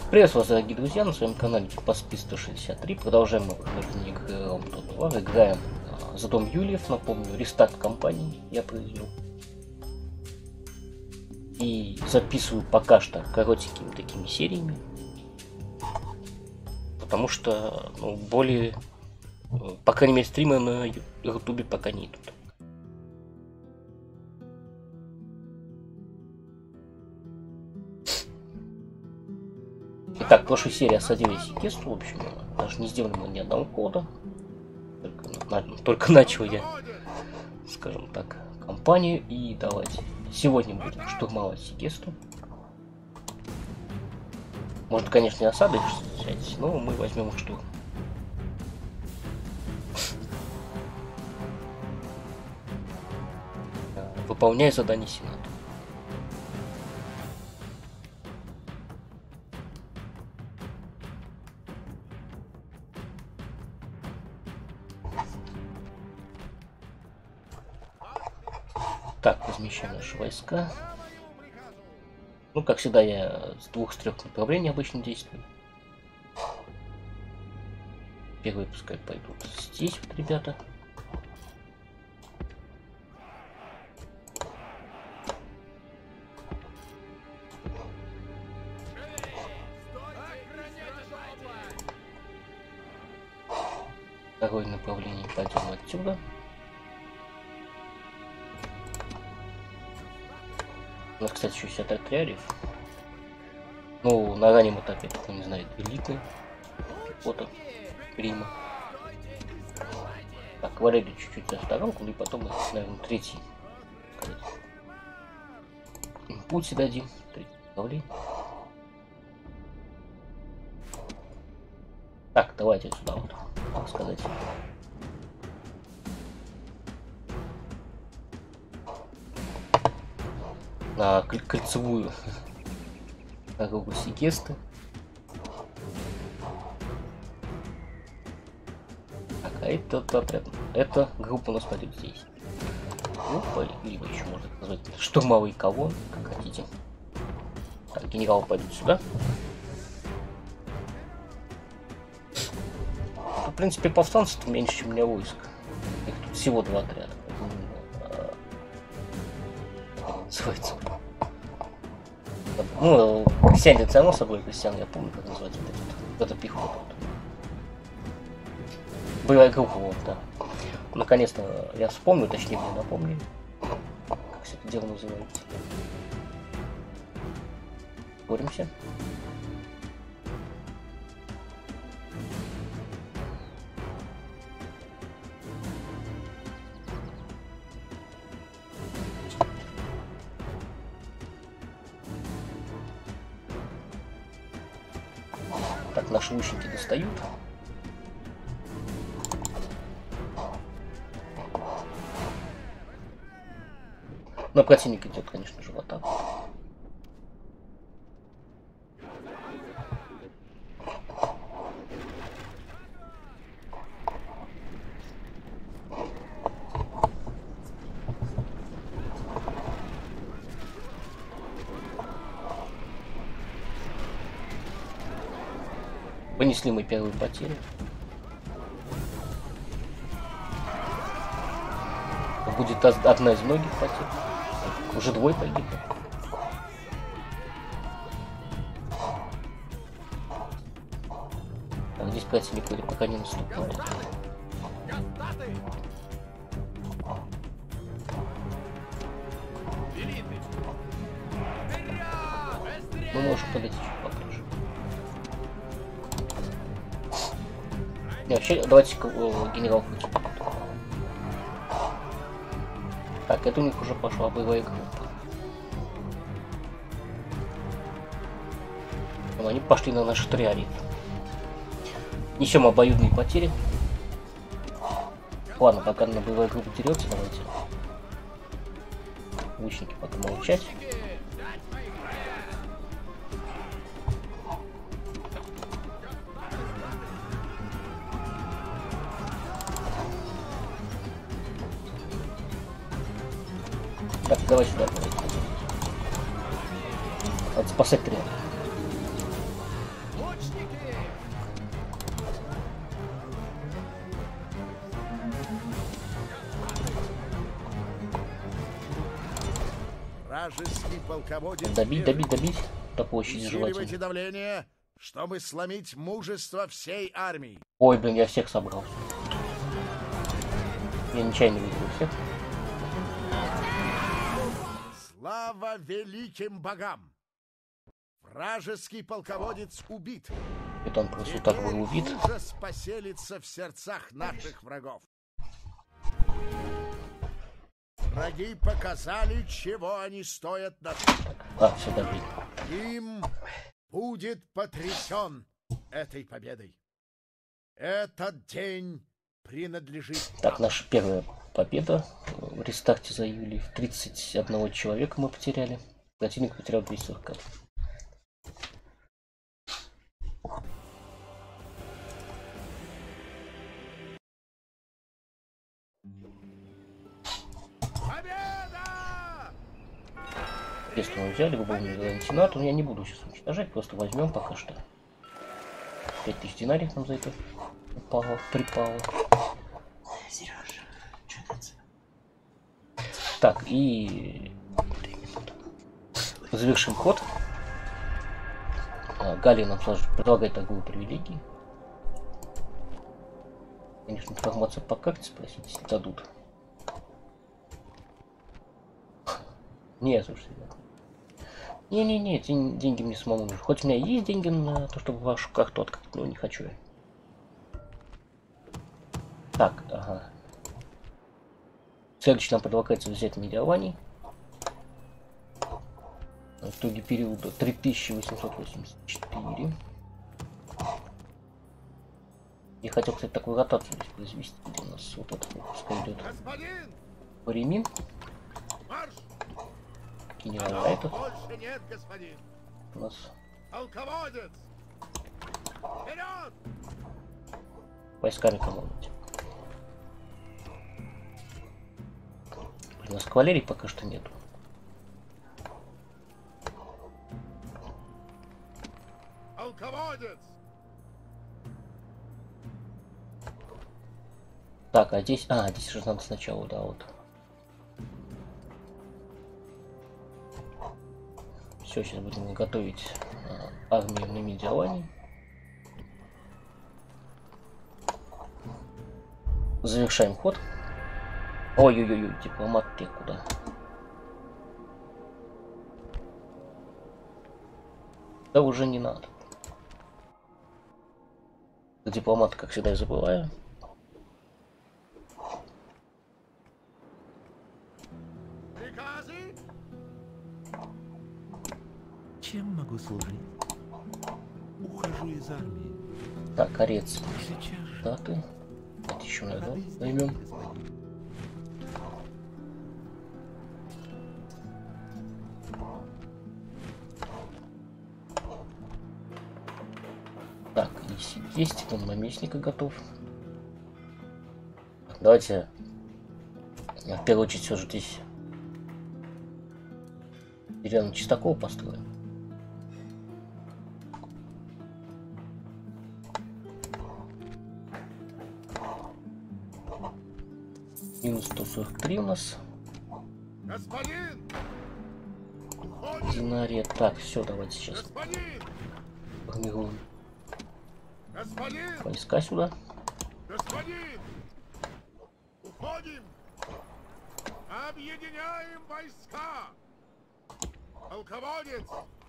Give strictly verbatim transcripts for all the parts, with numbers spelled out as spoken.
Приветствую вас, дорогие друзья, на своем канале Поспи сто шестьдесят три. Продолжаем мы прохождение игры Realm два. Играем а, за дом Юлиев. Напомню, рестарт кампании я произвел. И записываю пока что коротенькими такими сериями. Потому что, ну, более... По крайней мере, стримы на Ютубе пока не идут. Итак, в прошлой серии осадили Сикесту, в общем, даже не сделали мы ни одного кода. Только, на, только начал я, скажем так, кампанию. И давайте сегодня будем штурмовать Сикесту. Может, конечно, не осады взять, но мы возьмем их штурм. Выполняя задание Сената. Так, размещаем наши войска. Ну, как всегда, я с двух с трех направлений обычно действую. Первые пускай пойдут здесь вот ребята. Второе направление пойдем отсюда. У нас, кстати, еще есть отряд. Ну, на раннем этапе, кто не знает, элитный. Пехота Рима. Так, кавалерию чуть-чуть за сторонку, и потом, наверное, третий. Импульсе дадим. Третий направление. Так, давайте сюда вот, так сказать. На кольцевую дорогу Сикесты. Так, а этот отряд, эта группа у нас пойдет здесь. Группа, либо еще можно назвать штурмовой колонн, как хотите. Так, генерал пойдет сюда. В принципе, повстанцев меньше, чем у меня войск. Их тут всего два отряда. Называется. Ну, крестьяне, само собой, крестьян, я помню, как называется вот это, это пехота. Вот. Боевая группа, вот, да. Наконец-то я вспомню, точнее, мне напомню, как все это дело называется. Боремся. Так, наши лучники достают. Но противник идет, конечно же, в атаку. Понесли мы первые потери. Будет одна из многих потерь. Уже двое погибло. Так, здесь противник вроде пока не наступает. Мы можем подойти чуть поближе. Не, вообще, давайте генерал хоть. Так, это у них уже пошла боевая группа. Но они пошли на наш триарит. Несем обоюдные потери. Ладно, пока на боевая группа дерется, давайте. Лучники пока молчать. Так, давай сюда. Давай. Надо спасать триарит. Вражеский полководец. Добить, добить, добить. До площади Усиливайте желательно. давление, чтобы сломить мужество всей армии. Ой, блин, я всех собрал. Я нечаянно видел всех. Слава великим богам! Вражеский полководец убит. Это он просто так был убит. Ужас поселится в сердцах наших врагов. Враги показали, чего они стоят на... А, все, добить. Им будет потрясен этой победой. Этот день принадлежит... Так, наша первая победа в рестарте за июль. тридцать один человека мы потеряли. Противник потерял двести сорок. Если мы взяли, вы будем антинату, но я не буду сейчас уничтожать, просто возьмем пока что. пять тысяч динариев нам за это упало, припало. Сережа, что это? Так, и завершим ход. Галия нам предлагает торговые привилегии. Конечно, информацию по карте спросить, если дадут. Не, слушайте, не-не-не, деньги мне самому нужны. Хоть у меня есть деньги на то, чтобы вашу карту открыть, но не хочу я. Так, ага. Следующий нам предлагается взять Медиаланий. В итоге периода три тысячи восемьсот восемьдесят четыре. Я хотел, кстати, такую ротацию здесь произвести, где у нас вот этот пускай идет. Паримин. Генерал этот. Больше нет, господин. У нас Полководец! Вперед! войсками командовать. У нас кавалерии пока что нету. Полководец! Так, а здесь... А, здесь же надо сначала, да, вот. Все, сейчас будем готовить а, армию на Медиалане. Завершаем ход. Ой-ой-ой, дипломат ты куда? Да уже не надо. Дипломат, как всегда, я забываю. Приказы? Чем могу служить? Ухожу из армии. Так, орец. Сейчас же. Даты. Это еще надо поймем. Так, если есть, он наместника готов. Давайте в первую очередь все же здесь деревянную Чистакова построим. Минус сто сорок три у нас. Господин! Динария. Так, все, давайте сейчас Господин! формируем Господин! войска сюда. Господин! Уходим! Объединяем войска! Полководец!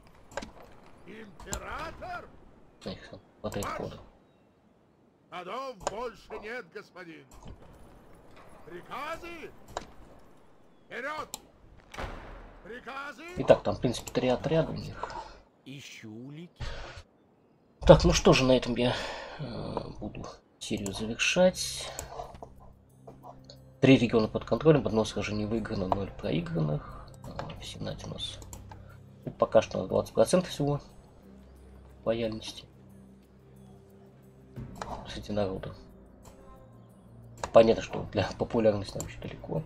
Император! Их хватает хода. Ходов больше нет, господин. Приказы? Вперед! Приказы? Итак, там, в принципе, три отряда у них. Ищу улики. Так, ну что же, на этом я э, буду серию завершать. Три региона под контролем, одно сражение выиграно, ноль проигранных. Э, в Сенате у нас ну, пока что на двадцать процентов всего лояльности среди народа. Понятно, что для популярности нам еще далеко.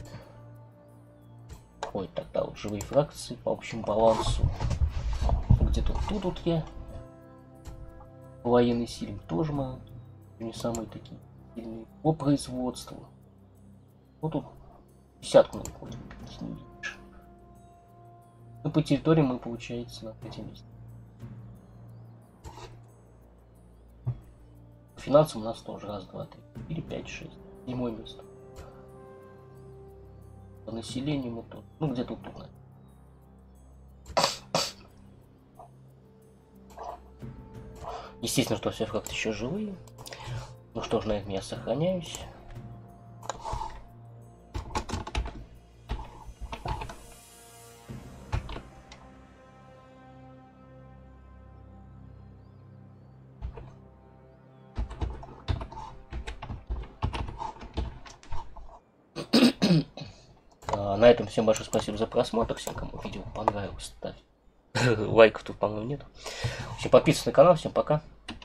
Ой, тогда вот живые фракции по общему балансу. Где-то тут вот я. Военный силе тоже мы не самые такие сильные. По производству. Вот тут десятку находим. Ну, по территории мы, получается, на третьем месте. По финансам у нас тоже раз, два, три, четыре, пять, шесть. Седьмое место. По населению мы тут. Ну, где-то тут, наверное. Естественно, что все как-то еще живые. Ну что ж, на этом я сохраняюсь. На этом всем большое спасибо за просмотр. Всем, кому видео понравилось, ставь лайков тут, по-моему, нет. В общем, подписывайтесь на канал. Всем пока.